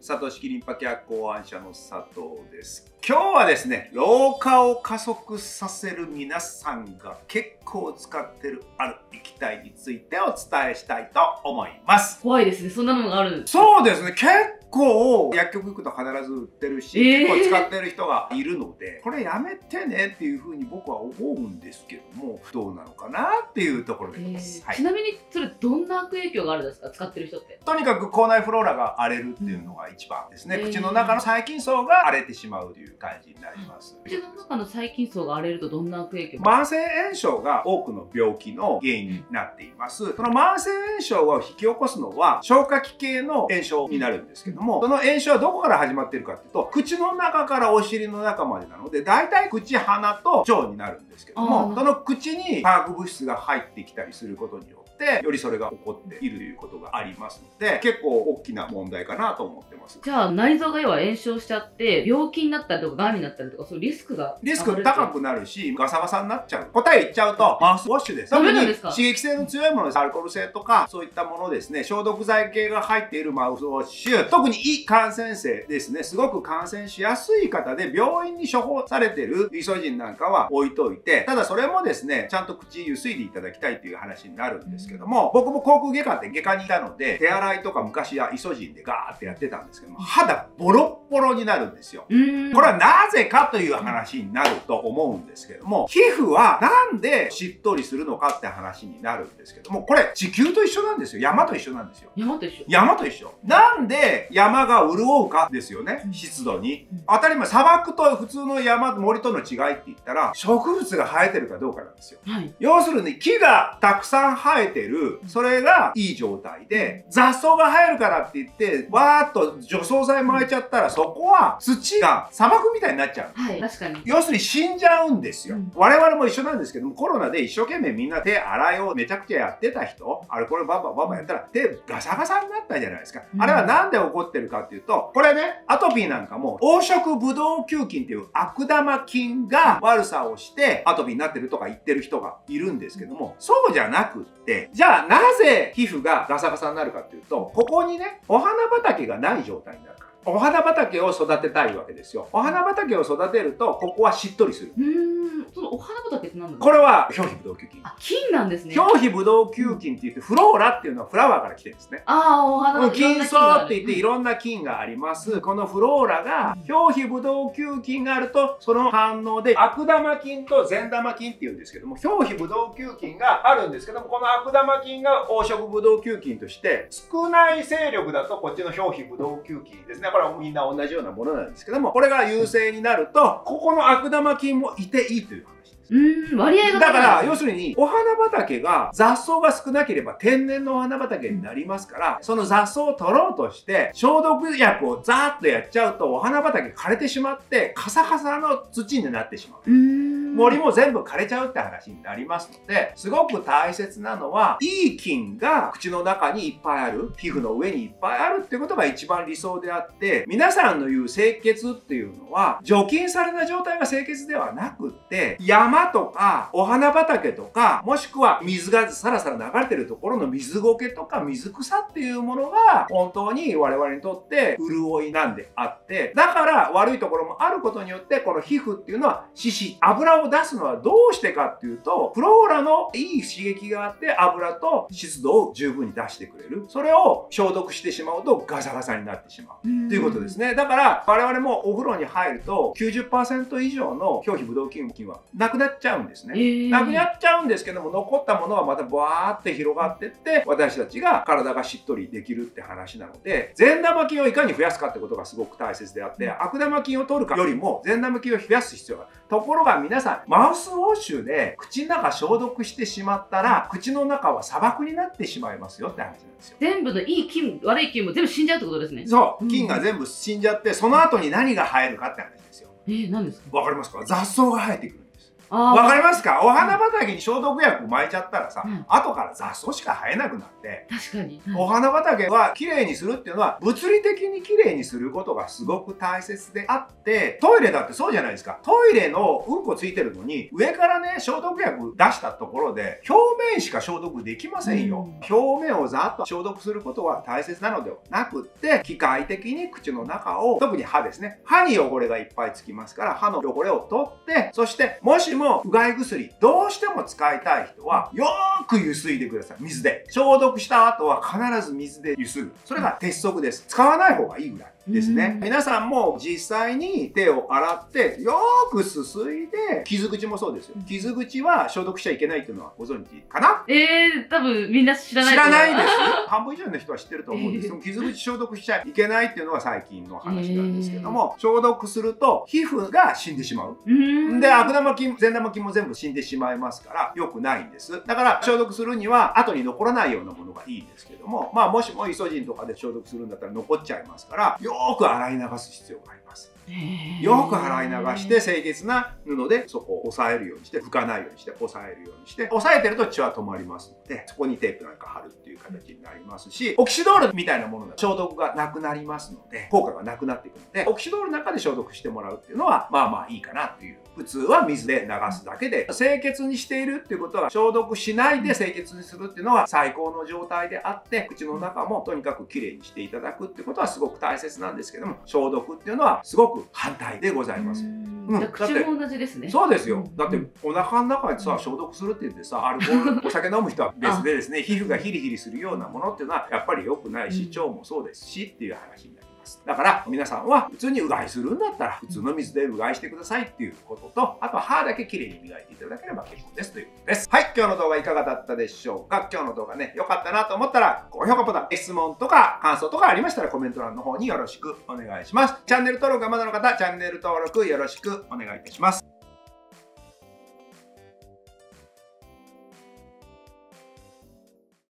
佐藤式リンパケア考案者の佐藤です。今日はですね、老化を加速させる皆さんが結構使ってるある液体についてお伝えしたいと思います。 怖いですね。そんなのがあるんです。 そうですね。結構薬局行くと必ず売ってるし、結構使ってる人がいるので、これやめてねっていうふうに僕は思うんですけども、どうなのかなっていうところでです。 ちなみにそれどんな悪影響があるんですか？使ってる人って。 とにかく口内フローラが荒れるっていうのが一番ですね。口の中の細菌層が荒れてしまうという感じになります。 口の中の細菌層が荒れるとどんな悪影響？ 慢性炎症が多くの病気の原因になっています。その慢性炎症を引き起こすのは消化器系の炎症になるんですけども、その炎症はどこから始まっているかっていうと、口の中からお尻の中までなので、大体口、鼻と腸になるんですけども、その口に化学物質が入ってきたりすることによって、よりそれが起こっているということがありますので、結構大きな問題かなと思ってます。 じゃあ内臓が要は炎症しちゃって病気になったりとか癌になったりとか、そういうリスク高くなるし、ガサガサになっちゃう。答え言っちゃうとマウスウォッシュです。 ダメなんですか？ 刺激性の強いものです。アルコール性とかそういったものですね、消毒剤系が入っているマウスウォッシュ、特に胃感染性ですね、すごく感染しやすい方で病院に処方されているイソジンなんかは置いといて、ただそれもですね、ちゃんと口ゆすいでいただきたいという話になるんですけども、僕も口腔外科って外科にいたので、手洗いとか昔はイソジンでガーってやってたんですけども、肌ボロッボロになるんですよ。これはなぜかという話になると思うんですけども、皮膚はなんでしっとりするのかって話になるんですけども、これ地球と一緒なんですよ。山と一緒なんですよ。 山と一緒。 山と一緒。なんで山が潤うかですよね。湿度に。当たり前、砂漠と普通の山、森との違いって言ったら、植物が生えてるかどうかなんですよ。要するに木がたくさん生えてる、それがいい状態で、雑草が生えるからって言って、わーっと除草剤巻いちゃったら、そこは土が砂漠みたいになっちゃう。 はい、確かに。 要するに死んじゃうんですよ。我々も一緒なんですけども、コロナで一生懸命みんな手洗いをめちゃくちゃやってた人、アルコールバンバンバンバンやったら手ガサガサになったじゃないですか。あれはなんで起こってるかっていうと、これね、アトピーなんかも黄色ブドウ球菌っていう悪玉菌が悪さをしてアトピーになってるとか言ってる人がいるんですけども、そうじゃなくって、じゃあなぜ皮膚がガサガサになるかっていうと、ここにね、お花畑がない状態になるから。お花畑を育てたいわけですよ。お花畑を育てると、ここはしっとりする。 そのお花畑って何なんですか？ これは表皮ブドウ球菌。 菌なんですね。 表皮ブドウ球菌って言って、フローラっていうのはフラワーから来てるんですね。 お花菌層って言っていろんな菌があります。このフローラが表皮ブドウ球菌があると、その反応で悪玉菌と善玉菌っていうんですけども、表皮ブドウ球菌があるんですけども、この悪玉菌が黄色ブドウ球菌として少ない勢力だとこっちの表皮ブドウ球菌ですね。これはみんな同じようなものなんですけども、これが優勢になると、ここの悪玉菌もいていいという話です。 割合がだから要するにお花畑が雑草が少なければ天然のお花畑になりますから、その雑草を取ろうとして消毒薬をザーッとやっちゃうとお花畑枯れてしまってカサカサの土になってしまう。森も全部枯れちゃうって話になりますので、すごく大切なのはいい菌が口の中にいっぱいある、皮膚の上にいっぱいあるっていうことが一番理想であって、皆さんの言う清潔っていうのは除菌された状態が清潔ではなくって、山とかお花畑とか、もしくは水がさらさら流れてるところの水苔とか水草っていうものが本当に我々にとって潤いなんであって、だから悪いところもあることによって、この皮膚っていうのは脂質、油を出すのはどうしてかっていうと、フローラのいい刺激があって油と湿度を十分に出してくれる。それを消毒してしまうとガサガサになってしまうということですね。だから我々もお風呂に入ると 90% 以上の表皮ブドウ球菌はなくなっちゃうんですね。なくなっちゃうんですけども、残ったものはまたバーって広がってって、私たちが体がしっとりできるって話なので、善玉菌をいかに増やすかってことがすごく大切であって、悪玉菌を取るかよりも善玉菌を増やす必要がある。ところが皆さん、マウスウォッシュで口の中消毒してしまったら、口の中は砂漠になってしまいますよって話なんですよ。 全部のいい菌、悪い菌も全部死んじゃうってことですね。 そう、菌が全部死んじゃって、その後に何が生えるかって話ですよ。 何ですか？ わかりますか？雑草が生えてくるんです。 わかりますか？お花畑に消毒薬撒いちゃったらさ、 うん後から雑草しか生えなくなって、 確かに。 お花畑は綺麗にするっていうのは物理的に綺麗にすることがすごく大切であって、トイレだってそうじゃないですか。トイレのうんこついてるのに上からね消毒薬出したところで表面しか消毒できませんよ。表面をざっと消毒することが大切なのではなくって、機械的に口の中を、特に歯ですね、歯に汚れがいっぱいつきますから、歯の汚れを取って、そしてもしもうがい薬どうしても使いたい人はよーくゆすいでください。水で消毒した後は必ず水でゆすぐ。それが鉄則です。使わない方がいいぐらいですね。皆さんも実際に手を洗ってよーくすすいで、傷口もそうですよ。傷口は消毒しちゃいけないっていうのはご存知かな？ 多分みんな知らない。 知らないです。半分以上の人は知ってると思うんですけど、傷口消毒しちゃいけないっていうのは最近の話なんですけども、消毒すると皮膚が死んでしまう。で、悪玉菌、善玉菌も全部死んでしまいますから良くないんです。だから消毒するには後に残らないようなものがいいんですけども、まあもしもイソジンとかで消毒するんだったら残っちゃいますから、よーく洗い流す必要があります。よく洗い流して清潔な布でそこを押さえるようにして、拭かないようにして押さえるようにして、押さえてると血は止まりますので、そこにテープなんか貼るっていう形になりますし、オキシドールみたいなものが消毒がなくなりますので、効果がなくなっていくので、オキシドールの中で消毒してもらうっていうのはまあまあいいかなっていう。普通は水で流すだけで清潔にしているっていうことは、消毒しないで清潔にするっていうのは最高の状態であって、口の中もとにかくきれいにしていただくってことはすごく大切なんですけども、消毒っていうのはすごく反対でございます。 口も同じですね。 そうですよ。だってお腹の中でさ、消毒するって言ってさ、アルコール、お酒飲む人は別でですね、皮膚がヒリヒリするようなものっていうのはやっぱり良くないし、腸もそうですしっていう話になります。だから皆さんは普通にうがいするんだったら普通の水でうがいしてくださいっていうことと、あと歯だけきれいに磨いていただければ結構ですということです。はい、今日の動画いかがだったでしょうか？今日の動画ね、良かったなと思ったら高評価ボタン、質問とか感想とかありましたらコメント欄の方によろしくお願いします。チャンネル登録がまだの方、チャンネル登録よろしくお願いいたします。